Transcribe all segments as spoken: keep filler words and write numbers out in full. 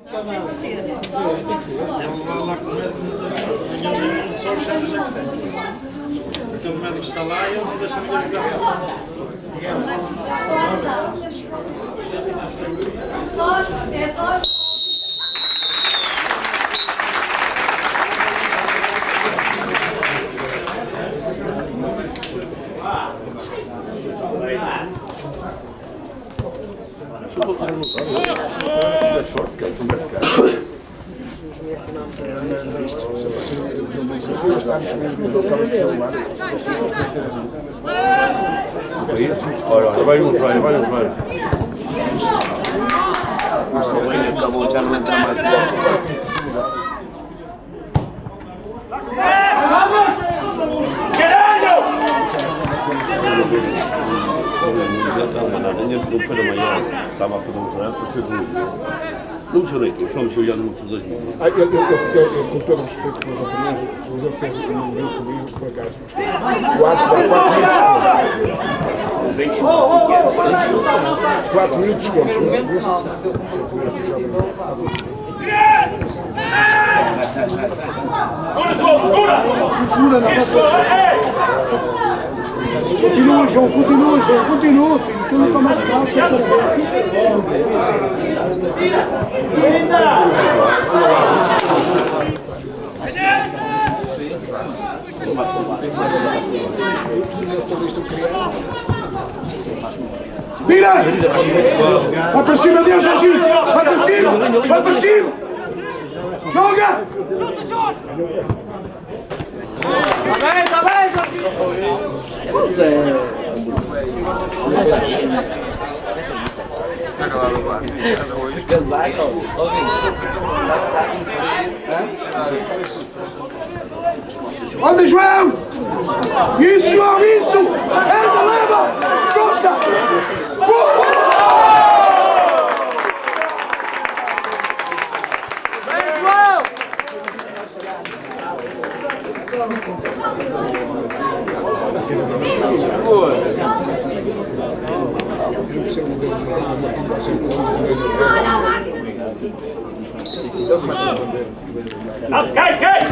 Tem que ser. Ele lá, lá começa a mutação. Só os chaves já que tem. Aquele médico está lá e ele não deixa ninguém jogar. Só, é só. Olha, vai um joelho, vai um joelho. Acabou, já não entra mais. Estava a fazer um joelho, depois fez um. Não mexeu nem tudo, só mexeu já no mundo dos dois mil. Ah, eu, eu, eu fiquei, com todo o respeito pelos japoneses, mas ele fez um vídeo comigo, por acaso. quatro mil descontos. Sai, sai, sai, sai. Segura, não, passou. Continua, João, continua, João, continua, filho, que nunca mais passa. Vira! Vai para cima dele, Jorginho! Vai para cima! Vai para cima! Joga! Tá bem, tá bem, Jorginho! Casaco? Anda, João! Isso, João, isso! Anda, leva! Costa! Vem, João! Vamos, cai, cai!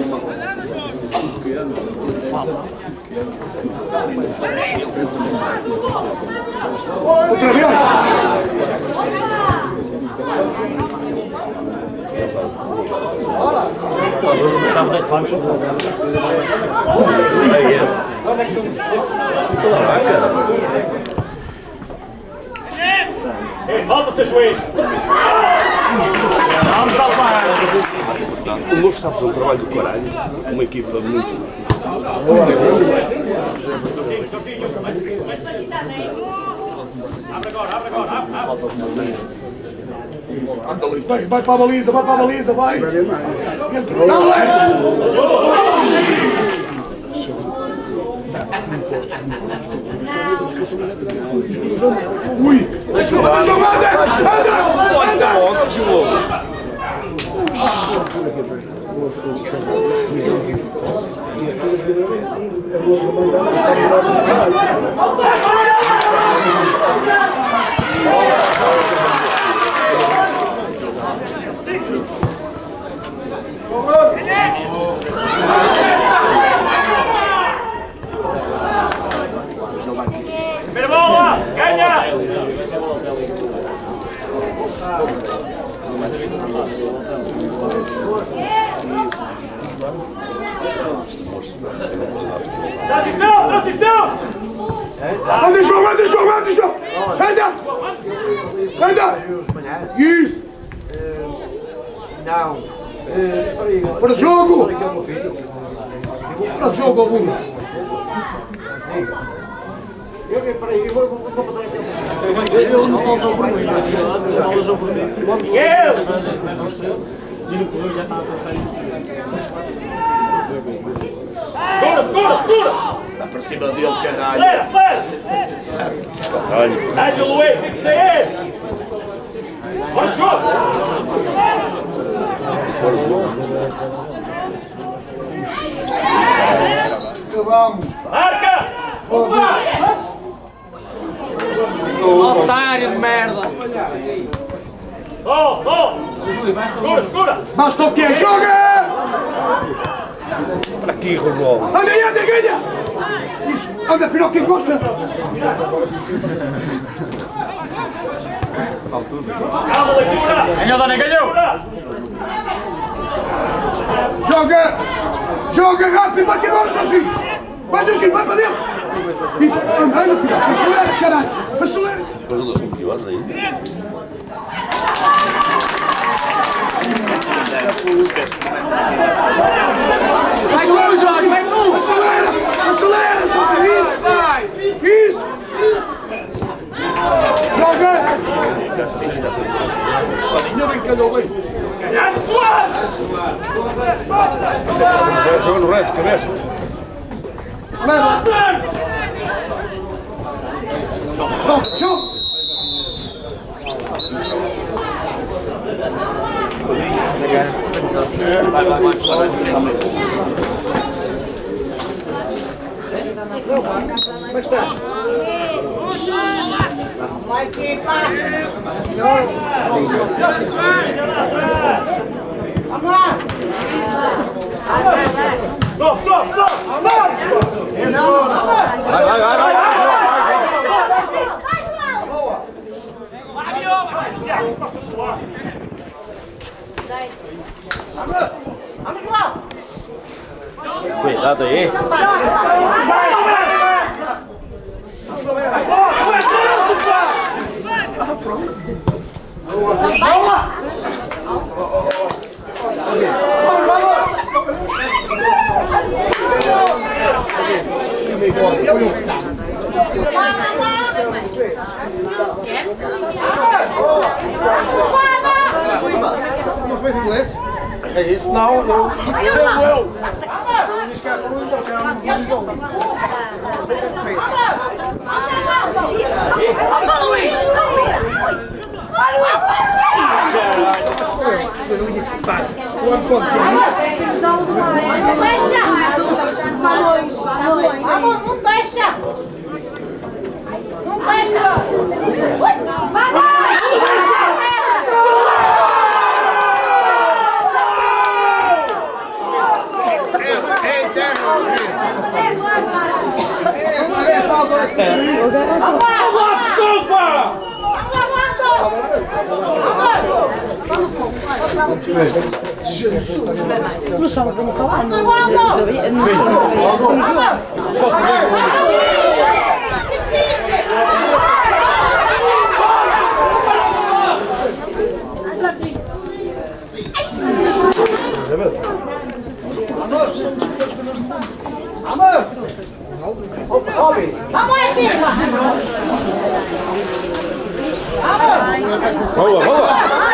Outra vez! Ei, volta, seu juiz! Vamos salvar! O Moço está a fazer um trabalho do caralho, uma equipa muito. Abre agora, abre agora, abre, abre! Anda, Luís, vai, vai para a baliza, vai para a baliza, vai! Entra, não, Ui! Anda, anda! Anda! Primeira bola! Ganha! Transição! Transição! Anda, João, anda, João, anda, João! Anda! Anda! Isso! Não. Para o jogo! Para o jogo, alguns! Eu, peraí, eu vou, vou passar aqui. Ele não passou por mim, não passou por mim. Miguel! E no corredor já estava a pensar em Segura, segura, segura! Está para cima dele, caralho. Acelera, acelera! Caralho. Dá-lhe o Luís, tem que ser ele! Bora o jogo! Acabamos! Marca! Otário de merda! Só, só! Basta o quê? Joga! Aqui, Rosol. Anda aí, anda, ganha! Isso, anda, pior que encosta! Ganhou, Dani, ganhou! Joga! Joga rápido, bate agora, Jorginho! Vai, Jorginho, vai para dentro! Isso, anda, anda, pior! Acelera, caralho! Acelera! Os jogadores são piores aí. Acelera, Jorge, vai tu! Acelera! Acelera, Jorge! Vai! Isso! Joga! Ainda bem que calhou bem! Joga no resto, cabeça. Joga, joga! Vai, vai, vai. Como é que estás? Vai, equipa! Vamos lá! Sobe, sobe, sobe! Vai, vai, vai, vai! Vamos, João! Cuidado aí. Não fez inglês? É isso? Não, eu. Seu eu! Vamos, não deixa! Não deixa! Vai! No chão, vamos falar. No jogo. Vamos, equipa! Boa, boa!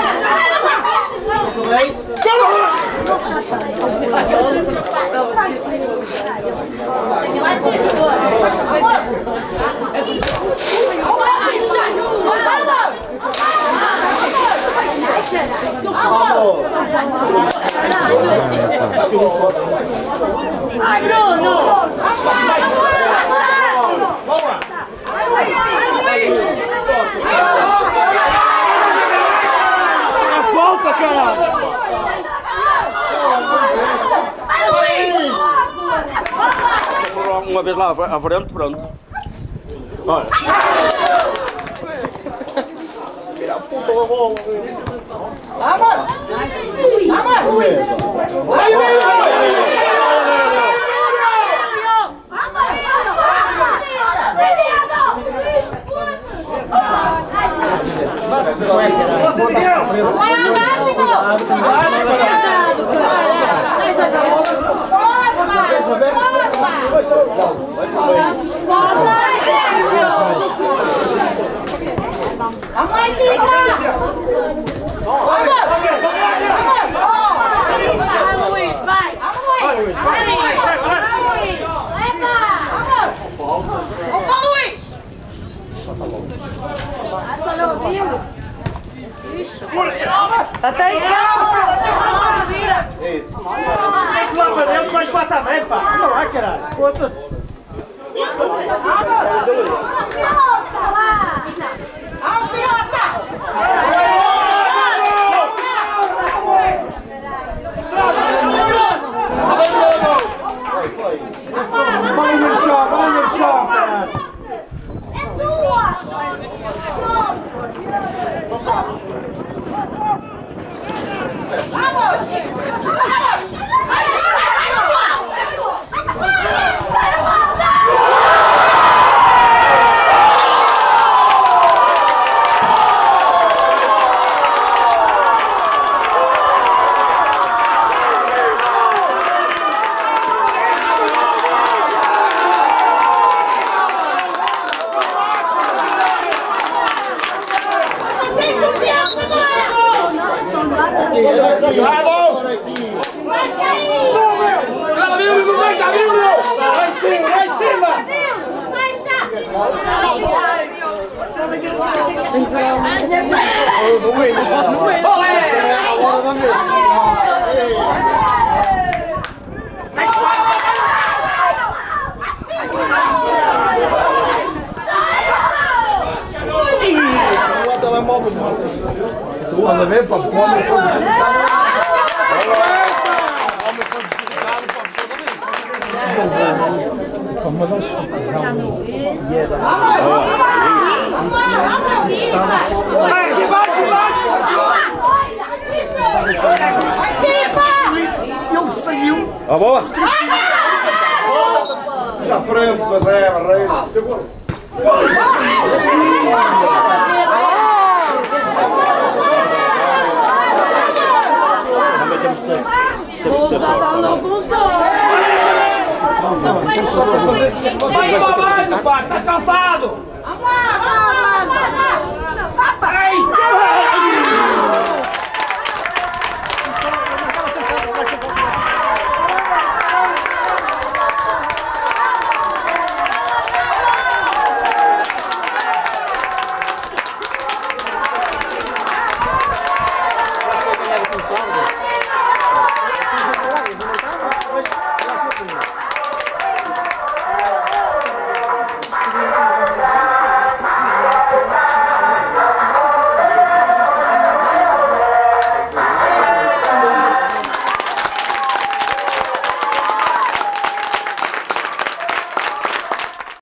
Ai, Bruno! A falta, caralho! Uma vez lá à frente, pronto. Olha. Vamos! Vamos! Vai, vai, Lá para dentro, vais lá também, pá! Não vai, caralho! Foda-se! não é. Não é. É a hora da mesa. O telemóvel já fez. Estás a ver, pá? Porque o homem foi prejudicado. O homem foi prejudicado, pá, por toda vez. Mas acho que Vai, embaixo, embaixo! ele saiu. A bola! Já frente, mas é a barreira. Vai, vai, vai, pá, estás cansado!